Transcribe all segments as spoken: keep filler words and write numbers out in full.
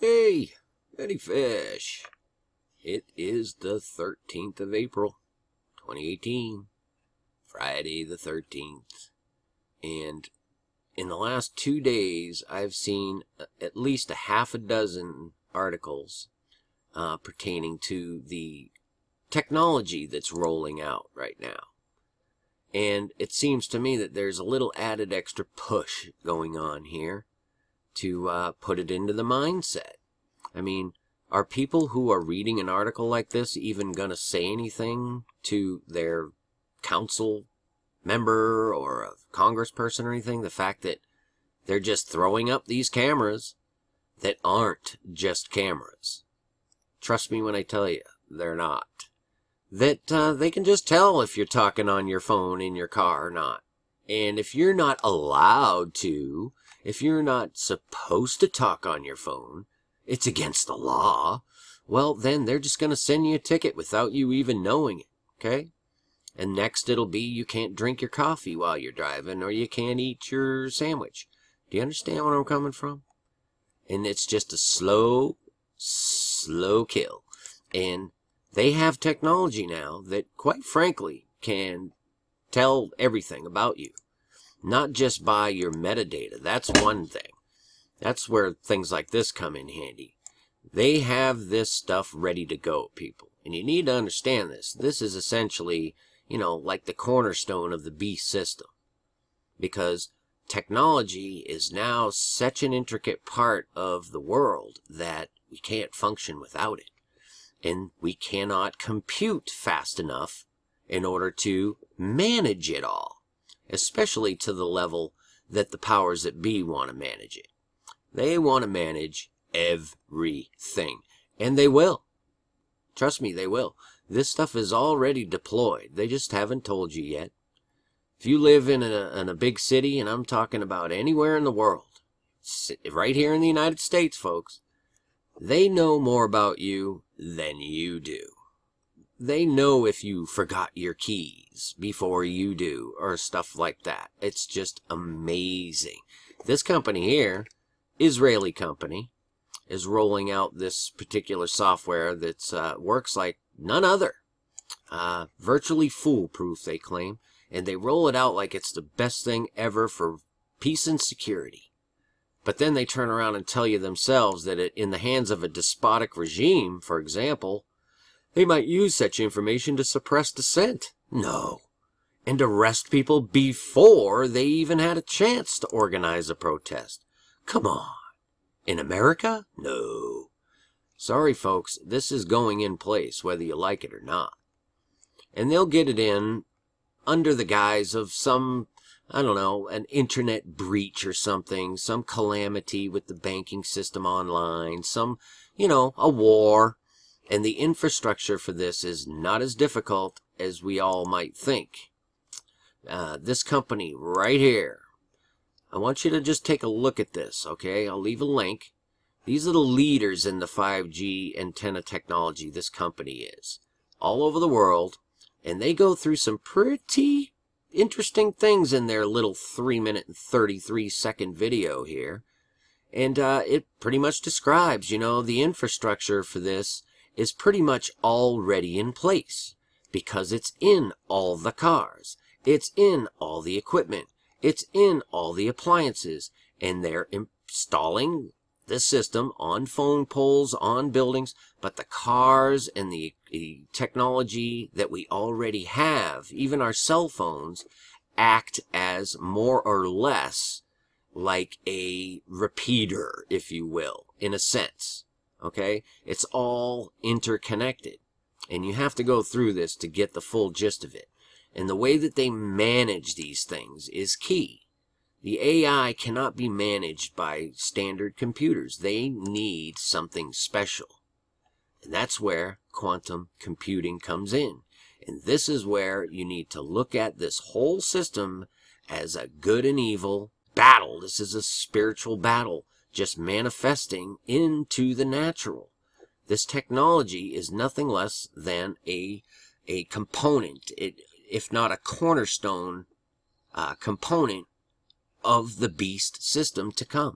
Hey, Eddie Fish. It is the thirteenth of April, twenty eighteen, Friday the thirteenth. And in the last two days, I've seen at least a half a dozen articles uh, pertaining to the technology that's rolling out right now. And it seems to me that there's a little added extra push going on here to uh, put it into the mindset. I mean, are people who are reading an article like this even going to say anything to their council member or a congressperson or anything? The fact that they're just throwing up these cameras that aren't just cameras. Trust me when I tell you, they're not. That uh, they can just tell if you're talking on your phone in your car or not. And if you're not allowed to, if you're not supposed to talk on your phone, it's against the law, well, then they're just going to send you a ticket without you even knowing it, okay? And next it'll be you can't drink your coffee while you're driving, or you can't eat your sandwich. Do you understand where I'm coming from? And it's just a slow, slow kill. And they have technology now that, quite frankly, can tell everything about you. Not just by your metadata. That's one thing. That's where things like this come in handy. They have this stuff ready to go, people. And you need to understand this. This is essentially, you know, like the cornerstone of the beast system. Because technology is now such an intricate part of the world that we can't function without it. And we cannot compute fast enough in order to manage it all. Especially to the level that the powers that be want to manage it. They want to manage everything. And they will. Trust me, they will. This stuff is already deployed. They just haven't told you yet. If you live in a, in a big city, and I'm talking about anywhere in the world, right here in the United States, folks, they know more about you than you do. They know if you forgot your keys before you do, or stuff like that. It's just amazing. This company here, Israeli company, is rolling out this particular software that uh, works like none other. Uh, virtually foolproof, they claim. And they roll it out like it's the best thing ever for peace and security. But then they turn around and tell you themselves that it, in the hands of a despotic regime, for example, they might use such information to suppress dissent. No. And arrest people before they even had a chance to organize a protest. Come on. In America? No. Sorry, folks. This is going in place, whether you like it or not. And they'll get it in under the guise of some, I don't know, an internet breach or something, some calamity with the banking system online, some, you know, a war. And the infrastructure for this is not as difficult as we all might think. Uh, this company right here, I want you to just take a look at this, okay? I'll leave a link. These are the leaders in the five G antenna technology, this company is. All over the world. And they go through some pretty interesting things in their little three minute and thirty-three second video here. And uh, it pretty much describes, you know, the infrastructure for this is pretty much already in place. Because it's in all the cars. It's in all the equipment. It's in all the appliances. And they're installing this system on phone poles, on buildings. But the cars and the, the technology that we already have, even our cell phones, act as more or less like a repeater, if you will, in a sense. Okay? It's all interconnected. And you have to go through this to get the full gist of it. And the way that they manage these things is key. The A I cannot be managed by standard computers. They need something special. And that's where quantum computing comes in. And this is where you need to look at this whole system as a good and evil battle. This is a spiritual battle, just manifesting into the natural. This technology is nothing less than a, a component, it, if not a cornerstone uh, component of the beast system to come.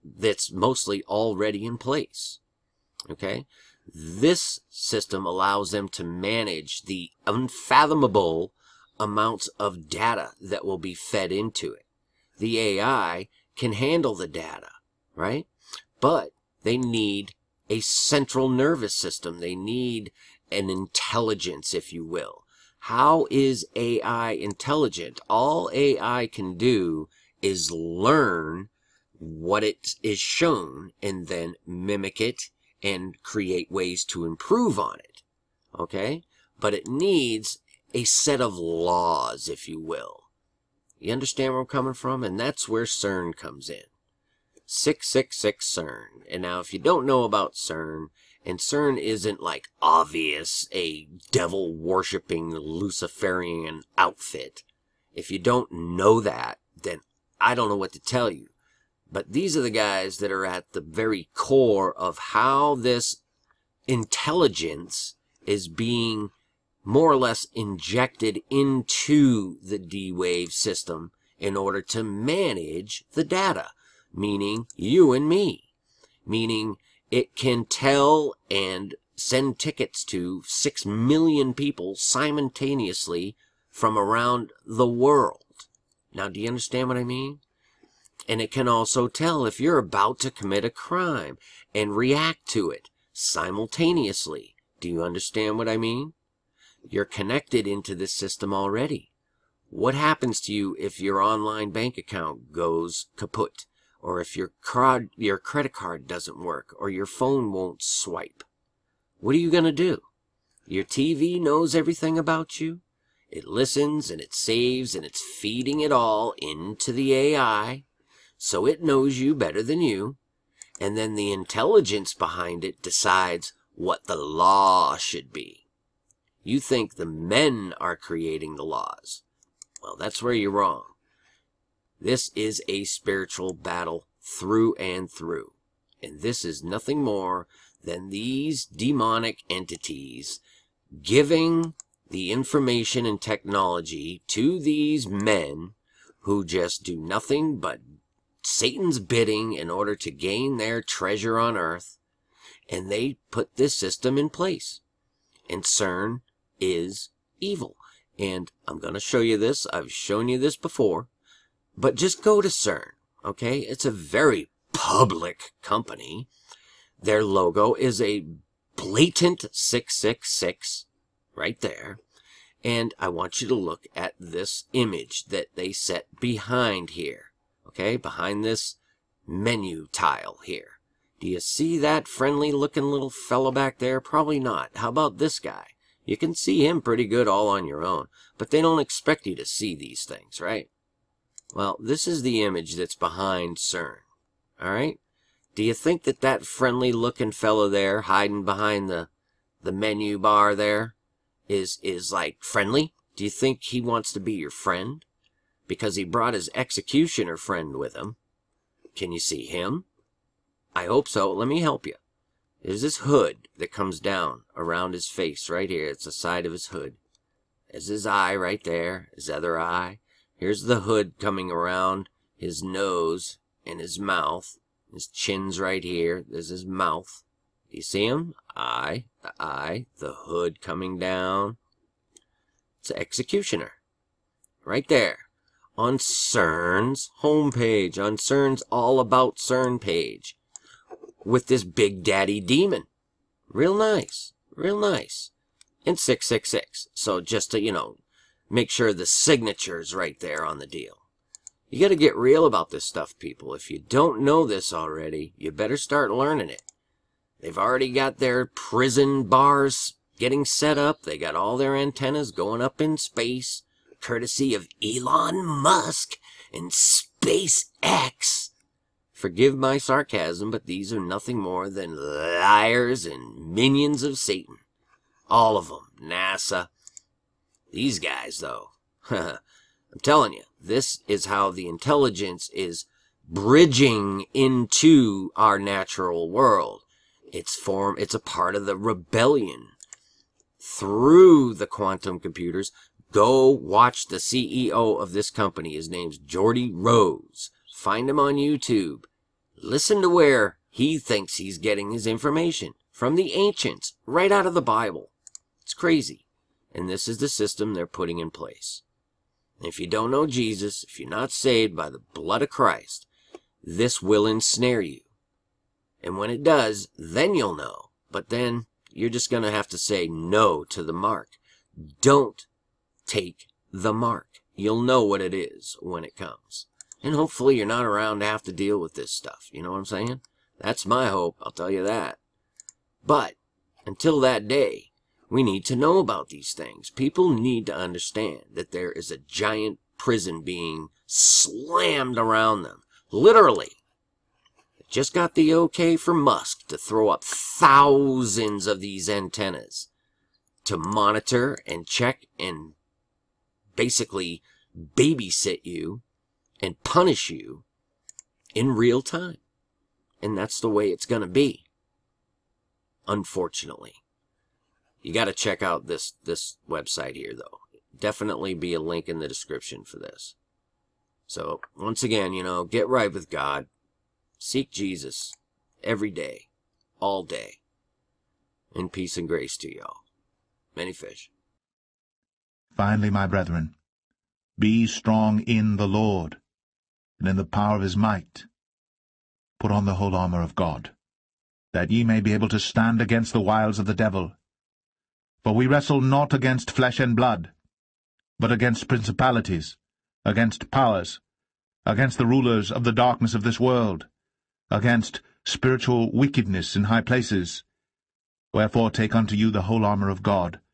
that's mostly already in place. Okay? This system allows them to manage the unfathomable amounts of data that will be fed into it. The A I can handle the data, right? But they need a central nervous system. They need an intelligence, if you will. How is A I intelligent? All A I can do is learn what it is shown and then mimic it and create ways to improve on it. Okay? But it needs a set of laws, if you will. You understand where I'm coming from? And that's where CERN comes in. six six six CERN. And now if you don't know about CERN, and CERN isn't like obvious a devil-worshipping Luciferian outfit. If you don't know that, then I don't know what to tell you. But these are the guys that are at the very core of how this intelligence is being more or less injected into the D-Wave system in order to manage the data, meaning you and me, meaning it can tell and send tickets to six million people simultaneously from around the world. Now, do you understand what I mean? And it can also tell if you're about to commit a crime and react to it simultaneously. Do you understand what I mean? You're connected into this system already. What happens to you if your online bank account goes kaput? Or if your card, your credit card doesn't work, or your phone won't swipe? What are you going to do? Your T V knows everything about you. It listens and it saves and it's feeding it all into the A I. So it knows you better than you. And then the intelligence behind it decides what the law should be. You think the men are creating the laws. Well, that's where you're wrong. This is a spiritual battle through and through. And this is nothing more than these demonic entities giving the information and technology to these men who just do nothing but Satan's bidding in order to gain their treasure on earth. And they put this system in place. And CERN is evil. And I'm going to show you this. I've shown you this before. But just go to CERN, okay? It's a very public company. Their logo is a blatant six six six right there. And I want you to look at this image that they set behind here, okay? Behind this menu tile here. Do you see that friendly-looking little fellow back there? Probably not. How about this guy? You can see him pretty good all on your own. But they don't expect you to see these things, right? Well, this is the image that's behind CERN, all right? Do you think that that friendly-looking fellow there, hiding behind the, the menu bar there, is, is, like, friendly? Do you think he wants to be your friend? Because he brought his executioner friend with him. Can you see him? I hope so. Let me help you. There's this hood that comes down around his face right here. It's the side of his hood. There's his eye right there, his other eye. Here's the hood coming around his nose and his mouth. His chin's right here. There's his mouth. Do you see him? Eye, the eye, the hood coming down. It's an executioner. Right there. On CERN's homepage. On CERN's All About CERN page. With this Big Daddy demon. Real nice. Real nice. And six six six. So just to, you know, make sure the signature's right there on the deal. You got to get real about this stuff, people. If you don't know this already, you better start learning it. They've already got their prison bars getting set up. They got all their antennas going up in space, courtesy of Elon Musk and SpaceX. Forgive my sarcasm, but these are nothing more than liars and minions of Satan. All of them. NASA. These guys, though. I'm telling you, this is how the intelligence is bridging into our natural world. It's form, it's a part of the rebellion through the quantum computers. Go watch the C E O of this company. His name's Geordie Rose. Find him on YouTube. Listen to where he thinks he's getting his information. From the ancients, right out of the Bible. It's crazy. And this is the system they're putting in place. And if you don't know Jesus, if you're not saved by the blood of Christ, this will ensnare you. And when it does, then you'll know. But then you're just going to have to say no to the mark. Don't take the mark. You'll know what it is when it comes. And hopefully you're not around to have to deal with this stuff. You know what I'm saying? That's my hope, I'll tell you that. But until that day, we need to know about these things. People need to understand that there is a giant prison being slammed around them. Literally. It just got the okay for Musk to throw up thousands of these antennas to monitor and check and basically babysit you and punish you in real time. And that's the way it's going to be. Unfortunately. You got to check out this, this website here, though. Definitely be a link in the description for this. So, once again, you know, get right with God. Seek Jesus every day, all day. And peace and grace to y'all. Many fish. Finally, my brethren, be strong in the Lord, and in the power of his might. Put on the whole armour of God, that ye may be able to stand against the wiles of the devil. For we wrestle not against flesh and blood, but against principalities, against powers, against the rulers of the darkness of this world, against spiritual wickedness in high places. Wherefore take unto you the whole armour of God,